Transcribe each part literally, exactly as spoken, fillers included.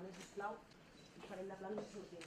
demanem, sisplau, farem de plans i sortim.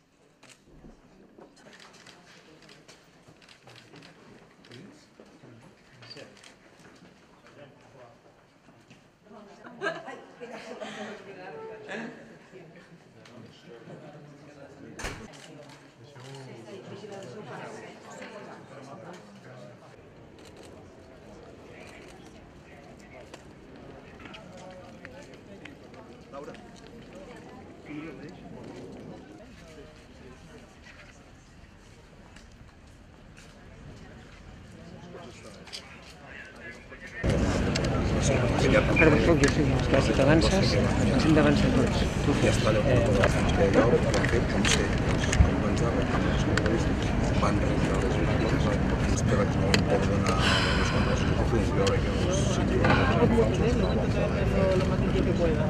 Laura, tu no l'eix? Però escolta, sí, esclar, si t'avances, ens hem d'avançar tots. Tu Ja està allò que jo ho vam fer, com ser, com pensava, amb els periodistes, van rebre les informacions, espera que no em pot donar les contras, veure que els situen lo más limpio que pueda.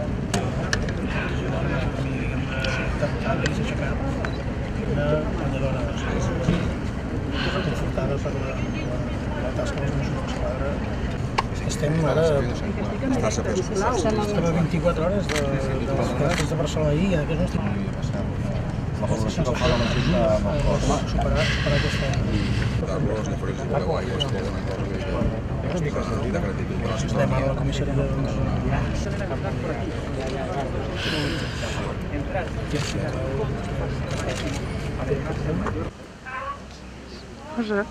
Una guanyadora confortada per la, la tasca dels Mossos d'Esquadra. Estem ara Estàs a pes. estem a vint-i-quatre hores de, de les classes de Barcelona i en aquest no estic La valoració que fa la Matilda amb el cos. superar, superar aquesta... D'arbres, de flores, de blau, aigües, que donen coses de gratitud per la Estem ciutadania. ara a la comissaria de... Cosa?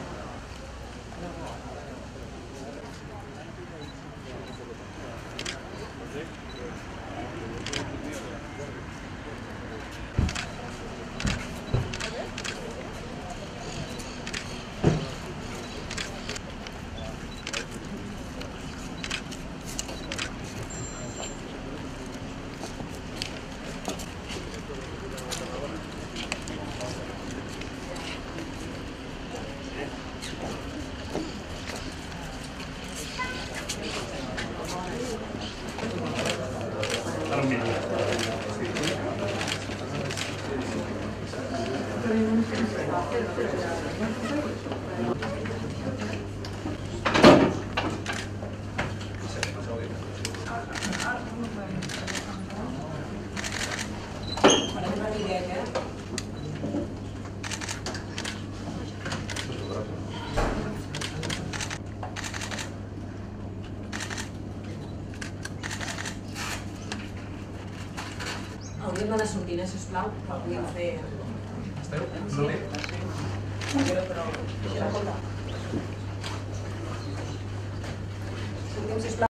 Hauríem d'anar sortint, eh, sisplau, que podíem fer... Esteu? No bé? Però, però... Escolta. Sortim, sisplau.